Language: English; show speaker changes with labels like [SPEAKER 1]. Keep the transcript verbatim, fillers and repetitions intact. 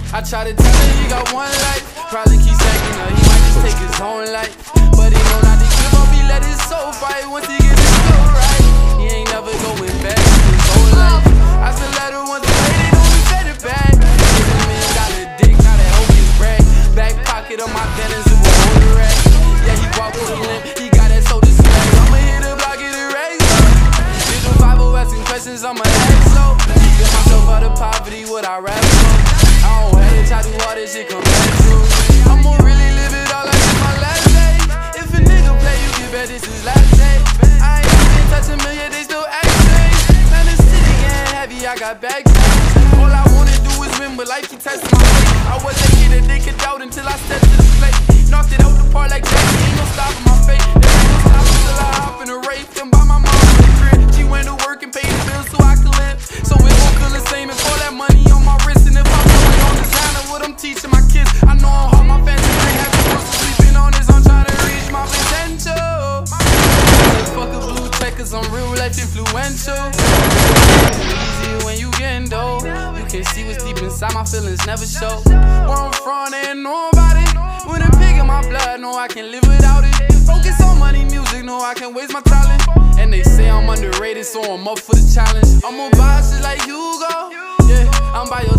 [SPEAKER 1] I try to tell him he got one life. Probably keep stacking up, he might just take his own life. But he know not to give up, he let his soul fight. Once he get his soul right, he ain't never going back to his whole life. I still let her once a lady, don't be fed it back. This man got a dick, now that hoe is brag. Back pocket of my Benz, it will hold a rack. Yeah, he walk with a limp, he got that soda swag. I'ma hit the block, get it raised up. Did the five oh asking questions, I'ma ask so. Get myself out of poverty, what I rap for. I don't have to try to do all this shit, come back true. I'ma really live it all like it's my last day. If a nigga play, you can bet this is last day. I ain't even touch a million, they still act strange. Man, the city getting heavy, I got back. All I wanna do is win, but life keep testing my faith. I was a kid that they could doubt until I stepped to the plate. Knocked it out the park like Jackie, ain't no stopping my fate. There ain't no stopping till I hop in a race. Then buy my mom a crib. She went to work and paid the bills so I could live. So it won't feel the same if all that money on my wrist. And if I'm going on designer, what I'm teaching my kids. I know I'm hard, my fans ain't happy. Sleeping on this, I'm trying to reach my potential. Fuck a blue check, cause I'm real life influential. Easy when you getting dope. You can see what's deep inside, my feelings never show. Where I'm from, they ain't know about it. With a pig in my blood, know I can live without it. Focus on money, music, know I can waste my talent. And they say I'm underrated, so I'm up for the challenge. I'm on buy shit like Hugo. Yeah, I'm by your